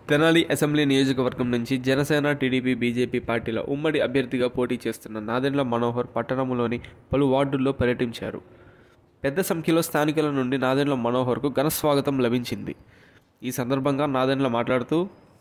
Tenali assembly నియోజకవర్గం నుంచి Janasena, TDP, BJP పార్టీల ఉమ్మడి అభ్యర్థిగా పోటీ చేస్తున్న నాదెండ్ల మనోహర్ పట్టణంలోని పలు వార్డుల్లో పర్యటించారు. పెద్ద సంఖ్యలో స్థానికుల నుండి నాదెండ్ల మనోహర్కు ఘన స్వాగతం లభించింది. ఈ సందర్భంగా నాదెండ్ల మాట్లాడుతూ,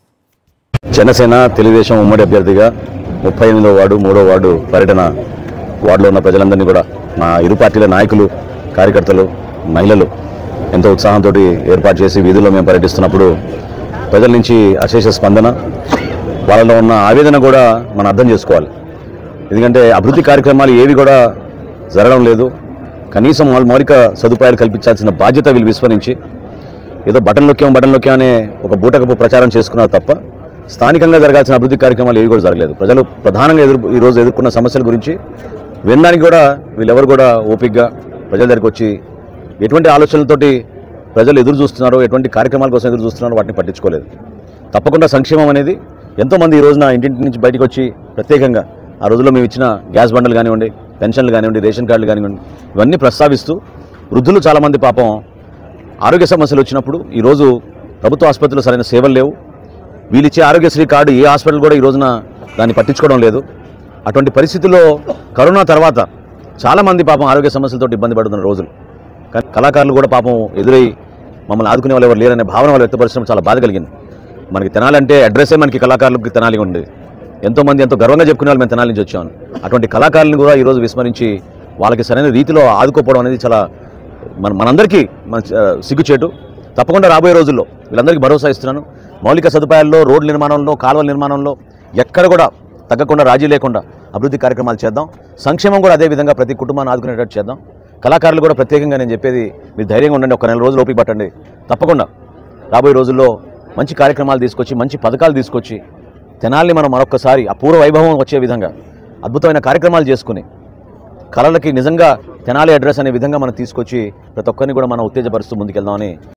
జనసేన తెలుగుదేశం ఉమ్మడి అభ్యర్థిగా 38వ వార్డు 3వ వార్డు పర్యటన వార్డులో ఉన్న ప్రజలందరినీ కూడా మా ఇరు పార్టీల నాయకులు, కార్యకర్తలు, మహిళలు ఎంతో ఉత్సాహంతో ఏర్పాటు చేసి వీధుల్లో మేము పర్యటిస్తున్నప్పుడు ప్రజల నుంచి అశేష స్పందన, వాళ్ళలో ఉన్న ఆవేదన కూడా మనం అర్థం చేసుకోవాలి. ఎందుకంటే అభివృద్ధి కార్యక్రమాలు ఏవి కూడా జరగడం లేదు. కనీసం మౌలిక సదుపాయాలు కల్పించాల్సిన బాధ్యత వీళ్ళు విస్మరించి ఏదో బటన్ నొక్కాం అనే ఒక బూటకపు ప్రచారం చేసుకున్నారు తప్ప స్థానికంగా జరగాల్సిన అభివృద్ధి కార్యక్రమాలు ఏవి కూడా జరగలేదు. ప్రజలు ప్రధానంగా ఈరోజు ఎదుర్కొన్న సమస్యల గురించి వినడానికి కూడా వీళ్ళెవరు కూడా ఓపికగా ప్రజల దగ్గరికి వచ్చి ఎటువంటి ఆలోచనలతోటి ప్రజలు ఎదురు చూస్తున్నారో, ఎటువంటి కార్యక్రమాల కోసం ఎదురు చూస్తున్నారో వాటిని పట్టించుకోలేదు. తప్పకుండా సంక్షేమం అనేది ఎంతోమంది ఈ రోజున ఇంటింటి నుంచి బయటకు వచ్చి ప్రత్యేకంగా ఆ రోజుల్లో మేము ఇచ్చిన గ్యాస్ బండలు కానివ్వండి, పెన్షన్లు కానివ్వండి, రేషన్ కార్డులు కానివ్వండి, ఇవన్నీ ప్రస్తావిస్తూ వృద్ధులు చాలామంది పాపం ఆరోగ్య సమస్యలు వచ్చినప్పుడు ఈరోజు ప్రభుత్వ ఆసుపత్రులు సరైన సేవలు లేవు. వీళ్ళిచ్చే ఆరోగ్యశ్రీ కార్డు ఏ హాస్పిటల్ కూడా ఈ రోజున దాన్ని పట్టించుకోవడం లేదు. అటువంటి పరిస్థితుల్లో కరోనా తర్వాత చాలామంది పాపం ఆరోగ్య సమస్యలతో ఇబ్బంది పడుతున్న రోజులు. కానీ కళాకారులు కూడా పాపం ఎదురై మమ్మల్ని ఆదుకునే వాళ్ళు ఎవరు లేరనే భావన వాళ్ళు వ్యక్తపరచడం చాలా బాధ కలిగింది. మనకి తెనాలి అంటే అడ్రస్సే మనకి కళాకారులకు తెనాలి ఉండేది. ఎంతోమంది ఎంతో గర్వంగా చెప్పుకునే వాళ్ళు మేము తెనాలి నుంచి వచ్చామని. అటువంటి కళాకారులను కూడా ఈరోజు విస్మరించి వాళ్ళకి సరైన రీతిలో ఆదుకోపోవడం అనేది చాలా మనందరికీ సిగ్గుచేటు. తప్పకుండా రాబోయే రోజుల్లో వీళ్ళందరికీ భరోసా ఇస్తున్నాను. మౌలిక సదుపాయాల్లో, రోడ్ల నిర్మాణంలో, కాలువల నిర్మాణంలో ఎక్కడ కూడా తగ్గకుండా, రాజీ లేకుండా అభివృద్ధి కార్యక్రమాలు చేద్దాం. సంక్షేమం కూడా అదేవిధంగా ప్రతి కుటుంబాన్ని ఆదుకునేటట్టు చేద్దాం. కళాకారులు కూడా ప్రత్యేకంగా నేను చెప్పేది, మీరు ధైర్యంగా ఉండండి, ఒక 4 రోజులు ఓపిక పట్టండి. తప్పకుండా రాబోయే రోజుల్లో మంచి కార్యక్రమాలు తీసుకొచ్చి, మంచి పథకాలు తీసుకొచ్చి తెనాలిని మనం మరొకసారి అపూర్వ వైభవం వచ్చే విధంగా అద్భుతమైన కార్యక్రమాలు చేసుకుని కళలకి నిజంగా తెనాలి అడ్రస్ అనే విధంగా మనం తీసుకొచ్చి ప్రతి ఒక్కరిని కూడా మనం ఉత్తేజపరుస్తూ ముందుకెళ్దామని